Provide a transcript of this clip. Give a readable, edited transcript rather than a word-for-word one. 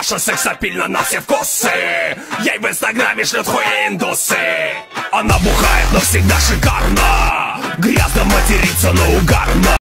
Наша сексапильна на все вкусы. Ей в инстаграме шлют хуиндусы. Она бухает, но всегда шикарно. Грязно матерится, но угарно.